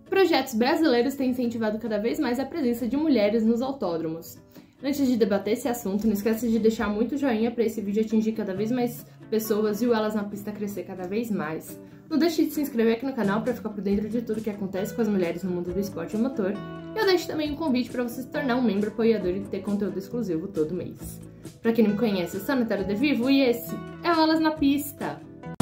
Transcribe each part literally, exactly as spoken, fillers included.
projetos brasileiros têm incentivado cada vez mais a presença de mulheres nos autódromos. Antes de debater esse assunto, não esqueça de deixar muito joinha para esse vídeo atingir cada vez mais pessoas e o Elas na Pista crescer cada vez mais. Não deixe de se inscrever aqui no canal para ficar por dentro de tudo que acontece com as mulheres no mundo do esporte a motor. E eu deixo também um convite para você se tornar um membro apoiador e ter conteúdo exclusivo todo mês. Para quem não me conhece, eu sou a Natália De Vivo e esse é o Elas na Pista.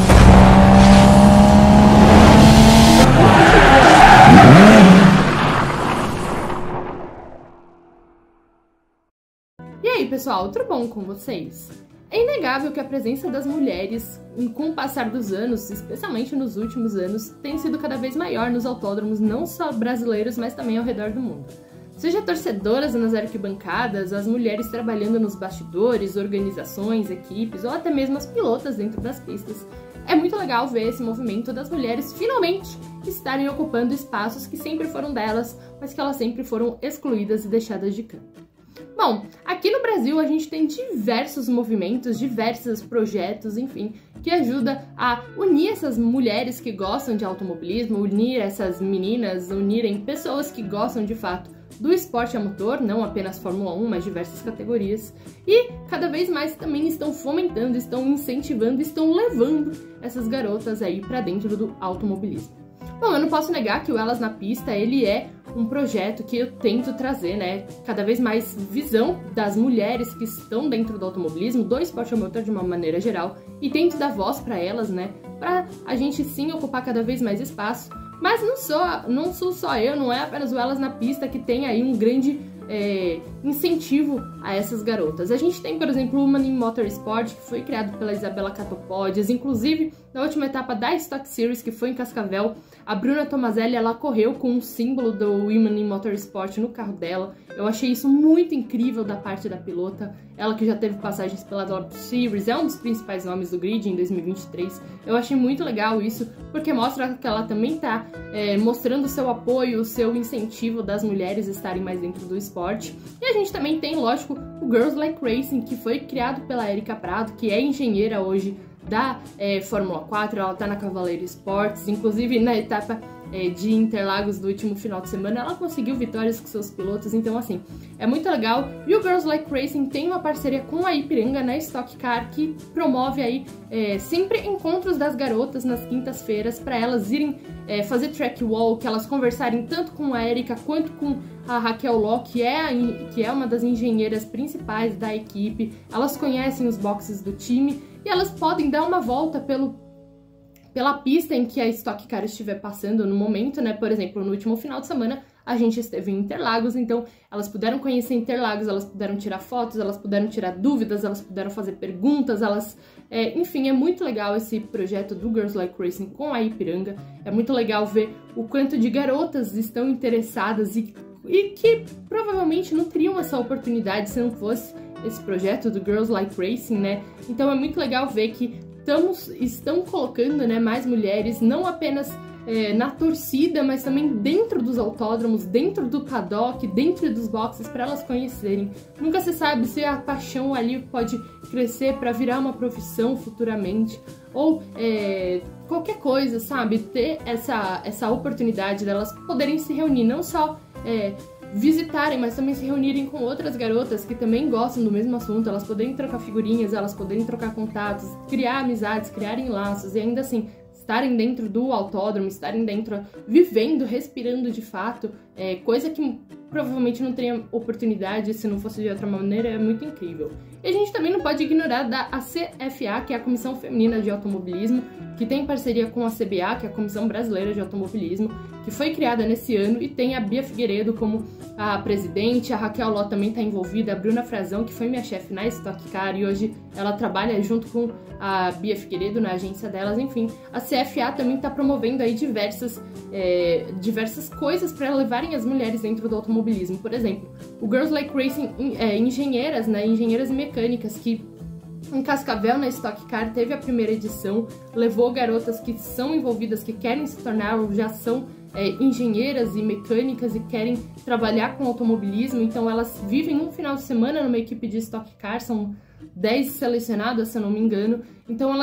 E aí, pessoal, tudo bom com vocês? É inegável que a presença das mulheres, com o passar dos anos, especialmente nos últimos anos, tem sido cada vez maior nos autódromos, não só brasileiros, mas também ao redor do mundo. Seja torcedoras nas arquibancadas, as mulheres trabalhando nos bastidores, organizações, equipes, ou até mesmo as pilotas dentro das pistas, é muito legal ver esse movimento das mulheres finalmente estarem ocupando espaços que sempre foram delas, mas que elas sempre foram excluídas e deixadas de canto. Bom, aqui no Brasil a gente tem diversos movimentos, diversos projetos, enfim, que ajuda a unir essas mulheres que gostam de automobilismo, unir essas meninas, unirem pessoas que gostam de fato do esporte a motor, não apenas Fórmula um, mas diversas categorias, e cada vez mais também estão fomentando, estão incentivando, estão levando essas garotas aí para dentro do automobilismo. Bom, eu não posso negar que o Elas na Pista, ele é um projeto que eu tento trazer, né, cada vez mais visão das mulheres que estão dentro do automobilismo, do esporte a motor de uma maneira geral, e tento dar voz para elas, né, para a gente sim ocupar cada vez mais espaço. Mas não sou, não sou só eu, não é apenas o Elas na Pista que tem aí um grande é, incentivo a essas garotas. A gente tem, por exemplo, o Women in Motorsport, que foi criado pela Isabela Catopodias, inclusive na última etapa da Stock Series, que foi em Cascavel, a Bruna Tomazelli, ela correu com um símbolo do Women in Motorsport no carro dela. Eu achei isso muito incrível da parte da pilota. Ela que já teve passagens pela W Series, é um dos principais nomes do grid em dois mil e vinte e três. Eu achei muito legal isso, porque mostra que ela também tá é, mostrando o seu apoio, o seu incentivo das mulheres estarem mais dentro do esporte. E a gente também tem, lógico, o Girls Like Racing, que foi criado pela Erika Prado, que é engenheira hoje da é, Fórmula quatro, ela tá na Cavaleiro Esportes, inclusive na etapa é, de Interlagos do último final de semana, ela conseguiu vitórias com seus pilotos, então assim, é muito legal. E o Girls Like Racing tem uma parceria com a Ipiranga na Stock Car, que promove aí é, sempre encontros das garotas nas quintas-feiras, para elas irem é, fazer track walk, elas conversarem tanto com a Erika quanto com a Raquel Ló, que é, a, que é uma das engenheiras principais da equipe. Elas conhecem os boxes do time e elas podem dar uma volta pelo, pela pista em que a Stock Car estiver passando no momento, né? Por exemplo, no último final de semana a gente esteve em Interlagos, então elas puderam conhecer Interlagos, elas puderam tirar fotos, elas puderam tirar dúvidas, elas puderam fazer perguntas, elas... É, enfim, é muito legal esse projeto do Girls Like Racing com a Ipiranga. É muito legal ver o quanto de garotas estão interessadas e, e que provavelmente não teriam essa oportunidade se não fosse esse projeto do Girls Like Racing, né? Então é muito legal ver que estamos, estão colocando, né, mais mulheres, não apenas é, na torcida, mas também dentro dos autódromos, dentro do paddock, dentro dos boxes, para elas conhecerem. Nunca se sabe se a paixão ali pode crescer para virar uma profissão futuramente, ou é, qualquer coisa, sabe? Ter essa, essa oportunidade delas poderem se reunir, não só... É, visitarem, mas também se reunirem com outras garotas que também gostam do mesmo assunto, elas poderem trocar figurinhas, elas poderem trocar contatos, criar amizades, criarem laços e ainda assim estarem dentro do autódromo, estarem dentro, vivendo, respirando de fato, é, coisa que provavelmente não teria oportunidade se não fosse de outra maneira, é muito incrível. E a gente também não pode ignorar da A C F A, que é a Comissão Feminina de Automobilismo, que tem parceria com a C B A, que é a Comissão Brasileira de Automobilismo, que foi criada nesse ano e tem a Bia Figueiredo como a presidente, a Raquel Ló também está envolvida, a Bruna Frazão, que foi minha chefe na Stock Car e hoje ela trabalha junto com a Bia Figueiredo na agência delas, enfim. A C F A também está promovendo aí diversas, é, diversas coisas para levarem as mulheres dentro do automobilismo. Por exemplo, o Girls Like Racing, é, engenheiras, né, engenheiras e mecânicas, que em Cascavel, na Stock Car, teve a primeira edição, levou garotas que são envolvidas, que querem se tornar ou já são é, engenheiras e mecânicas e querem trabalhar com automobilismo, então elas vivem um final de semana numa equipe de Stock Car, são dez selecionadas, se eu não me engano, então elas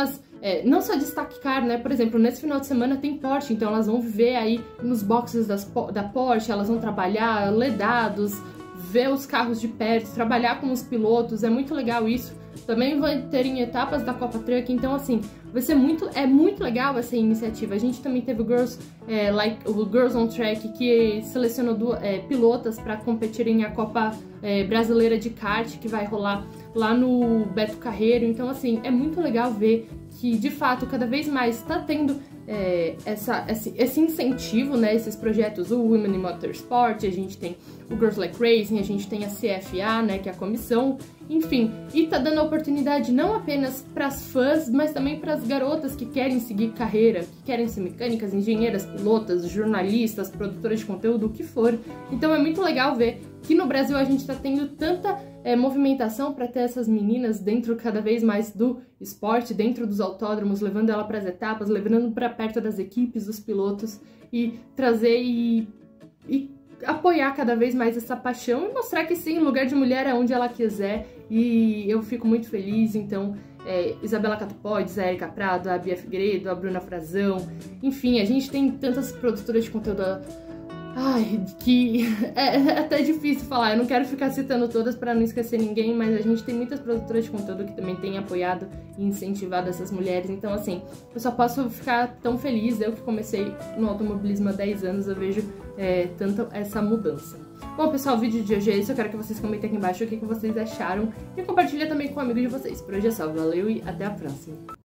é, não só destacar, né? Por exemplo, nesse final de semana tem Porsche, então elas vão viver aí nos boxes das, da Porsche, elas vão trabalhar, ler dados, ver os carros de perto, trabalhar com os pilotos, é muito legal isso. Também vai ter em etapas da Copa Truck, então assim, vai ser muito, é muito legal essa iniciativa. A gente também teve o Girls, é, like, o Girls on Track, que selecionou duas, é, pilotas para competirem a Copa é, Brasileira de Kart, que vai rolar lá no Beto Carreiro. Então assim, é muito legal ver que de fato cada vez mais está tendo é, essa, esse, esse incentivo, né, esses projetos, o Women in Motorsport, a gente tem o Girls Like Racing, a gente tem a C F A, né, que é a comissão, enfim, e tá dando oportunidade não apenas para as fãs, mas também para as garotas que querem seguir carreira, que querem ser mecânicas, engenheiras, pilotas, jornalistas, produtoras de conteúdo, o que for. Então é muito legal ver que no Brasil a gente tá tendo tanta é, movimentação para ter essas meninas dentro cada vez mais do esporte, dentro dos autódromos, levando ela para as etapas, levando para perto das equipes, dos pilotos, e trazer e, e apoiar cada vez mais essa paixão e mostrar que sim, lugar de mulher é onde ela quiser, e eu fico muito feliz. Então, é, Isabela Catupodes, a Erika Prado, a Bia Figueiredo, a Bruna Frazão, enfim, a gente tem tantas produtoras de conteúdo, ai, que é, é até difícil falar, eu não quero ficar citando todas para não esquecer ninguém, mas a gente tem muitas produtoras de conteúdo que também têm apoiado e incentivado essas mulheres. Então assim, eu só posso ficar tão feliz. Eu que comecei no automobilismo há dez anos, eu vejo é, tanto essa mudança. Bom, pessoal, o vídeo de hoje é isso. Eu quero que vocês comentem aqui embaixo o que vocês acharam e compartilhem também com um amigo de vocês. Por hoje é só, valeu e até a próxima!